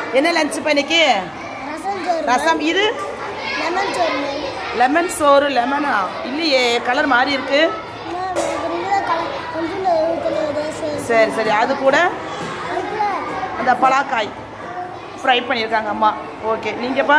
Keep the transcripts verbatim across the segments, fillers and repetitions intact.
என்ன லஞ்ச் இன்னைக்கு? ரசம். இது லெமன் சோறு. லெமனா இல்லையே, கலர் மாறி இருக்கு. சரி சரி. அது கூட அந்த பலாக்காய் ஃப்ரை பண்ணியிருக்காங்க அம்மா. ஓகே. நீங்கப்பா?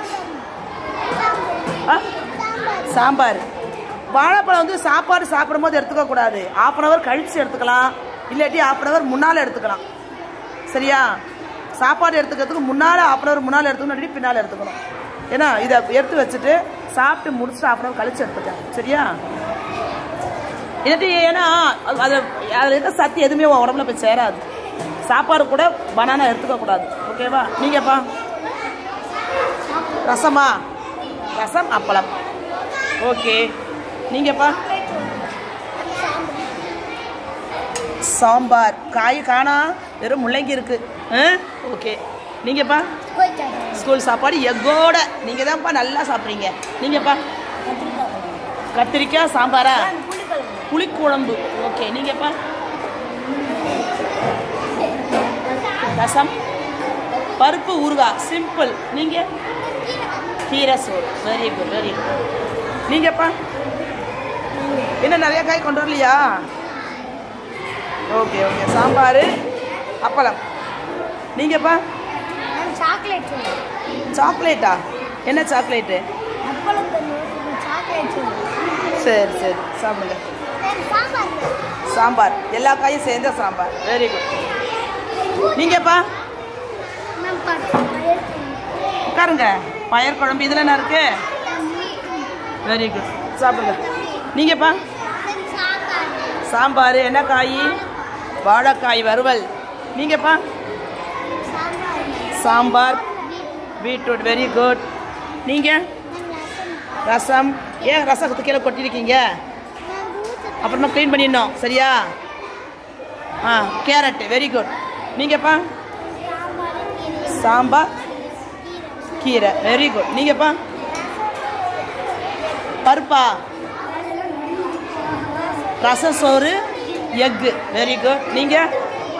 சாம்பார். வாழைப்பழம் வந்து சாப்பாடு சாப்பிடும் போது எடுத்துக்க கூடாது. ஹாஃப் அன் ஹவர் கழிச்சு எடுத்துக்கலாம், இல்லாட்டி ஹாஃப் அன் ஹவர் முன்னால் எடுத்துக்கலாம். சரியா? சாப்பாடு எடுத்துக்கிறதுக்கு முன்னால் ஹாஃப் அன் ஹவர் முன்னால் எடுத்துக்கணும், இல்லாட்டி பின்னால் எடுத்துக்கணும். ஏன்னா இதை எடுத்து வச்சுட்டு சாப்பிட்டு முடிச்சுட்டு ஹாஃப் அன் ஹவர் கழிச்சு எடுத்துக்கேன். சரியா? இல்லாட்டி ஏன்னா அது அதில் இருக்க சத்து எதுவுமே உடம்புல போய் சேராது. சாப்பாடு கூட பனானா எடுத்துக்க கூடாது. ஓகேவா? நீங்கப்பா? ரசமா? ரசம் அப்பளம். ஓகே. நீங்கப்பா? சாம்பார். காய் காணா, வெறும் முள்ளங்கி இருக்கு. ஓகே. நீங்கப்பா? ஸ்கூல் சாப்பாடு எக்கோட. நீங்க தான்ப்பா நல்லா சாப்பிட்றீங்க. நீங்கப்பா? கத்திரிக்காய் சாம்பாரா? புளிக்குழம்பு. ஓகே. நீங்கப்பா? ரசம் பருப்பு ஊறுகாய். சிம்பிள். நீங்க? கீரை சோறு. Very good very good. நீங்கப்பா? என்ன நிறைய காய் கொண்டு வரலையா? Okay okay. சாம்பார் அப்பளம். நீங்கப்பா? சாக்லேட். சாக்லேட்டா? என்ன சாக்லேட்டு? சரி சரி, சாப்பிடுங்க. சாம்பார். எல்லா காயும் சேர்ந்த சாம்பார். Very good. நீங்கப்பா? உட்காருங்க. பயர் குழம்பு. இதில் என்ன இருக்கு? Very good. சாப்பிடுங்க. நீங்கப்பா? சாம்பார். என்ன காய்? வாழைக்காய் வறுவல். நீங்கப்பா? சாம்பார் பீட்ரூட். Very good. நீங்கள்? ரசம். ஏன் ரசத்துக்கு கீழே கொட்டிருக்கீங்க? அப்புறமா க்ளீன் பண்ணிடணும். சரியா? ஆ, கேரட்டு. Very good. நீங்கப்பா? சாம்பார் கீரை. Very good. நீங்கப்பா? பருப்பா? ரசம் சோறு எக்கு. Very good. நீங்கள்?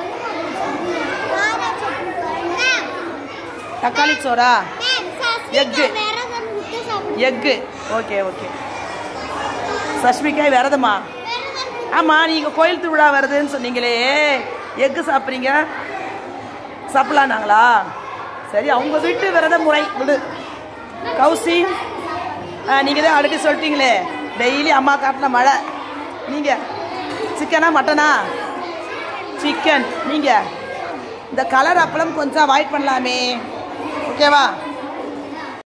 தக்காளி சோறா? எக்கு. எக்கு. Okay okay. சஷ்மிக்காய் விரதமா? ஆமாம், நீங்கள் கோயில் திருவிழா வருதுன்னு சொன்னீங்களே, எக்கு சாப்பிட்றீங்க. சாப்பிட்லான்னாங்களா? சரி, அவங்க வீட்டு விரத முறை விடு. கௌசி, நீங்கள் தான் ஆல்ரெடி சொல்லிட்டீங்களே, டெய்லி அம்மா காட்டின மழை. நீங்கள் சிக்கனா மட்டனா? சிக்கன். நீங்கள் இந்த கலர் அப்பளம் கொஞ்சம் அவாய்ட் பண்ணலாமே. ஓகேவா?